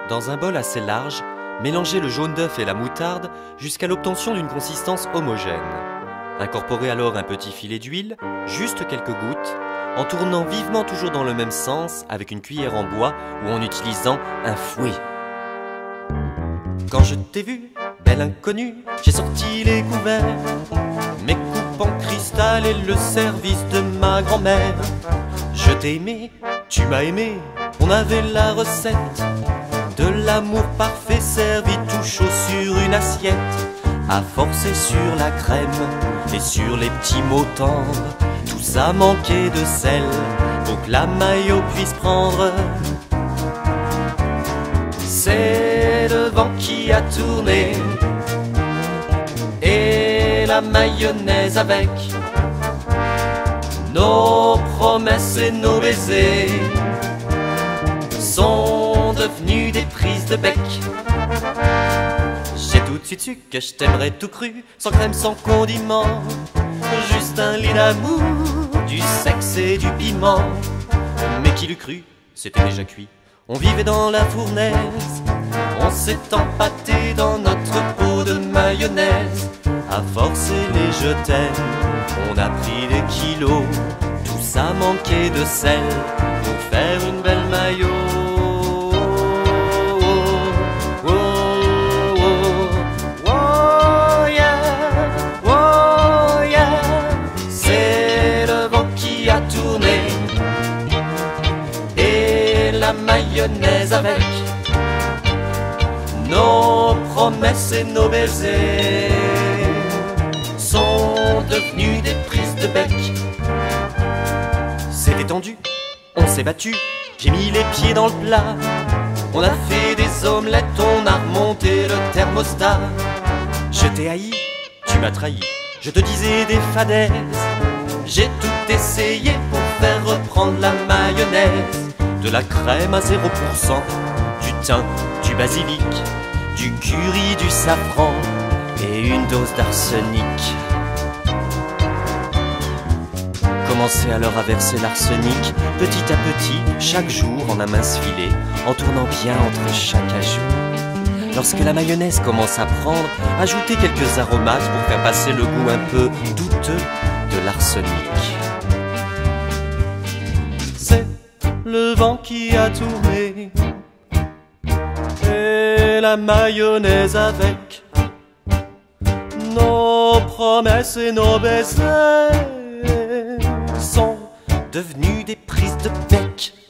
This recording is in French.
Dans un bol assez large, mélangez le jaune d'œuf et la moutarde jusqu'à l'obtention d'une consistance homogène. Incorporez alors un petit filet d'huile, juste quelques gouttes, en tournant vivement toujours dans le même sens avec une cuillère en bois ou en utilisant un fouet. Quand je t'ai vu, belle inconnue, j'ai sorti les couverts, mes coupes en cristal et le service de ma grand-mère. Je t'ai aimé, tu m'as aimé, on avait la recette de l'amour parfait servi tout chaud sur une assiette, à forcer sur la crème et sur les petits mots tendres. Tout ça manquait de sel pour que la mayo puisse prendre. C'est le vent qui a tourné et la mayonnaise avec. Nos promesses et nos baisers sont devenus des prises de bec. J'ai tout de suite su que je t'aimerais tout cru, sans crème, sans condiment, juste un lit d'amour, du sexe et du piment. Mais qui l'eût cru, c'était déjà cuit. On vivait dans la fournaise, on s'est empâté dans notre pot de mayonnaise. À forcer les je t'aime, on a pris des kilos. Tout ça manquait de sel pour faire une belle mayo. Oh, oh, oh, oh, yeah, oh, yeah. C'est le vent qui a tourné et la mayonnaise avec. Nos promesses et nos baisers sont devenus des prises de bec. C'était tendu, on s'est battu, j'ai mis les pieds dans le plat. On a fait des omelettes, on a remonté le thermostat. Je t'ai haï, tu m'as trahi, je te disais des fadaises. J'ai tout essayé pour faire reprendre la mayonnaise. De la crème à 0%, du thym, du basilic, du curry, du safran et une dose d'arsenic. Commencez alors à verser l'arsenic petit à petit, chaque jour en un mince filet, en tournant bien entre chaque ajout. Lorsque la mayonnaise commence à prendre, ajoutez quelques aromates pour faire passer le goût un peu douteux de l'arsenic. C'est le vent qui a tourné et la mayonnaise avec. Nos promesses et nos baisers sont devenus des prises de bec.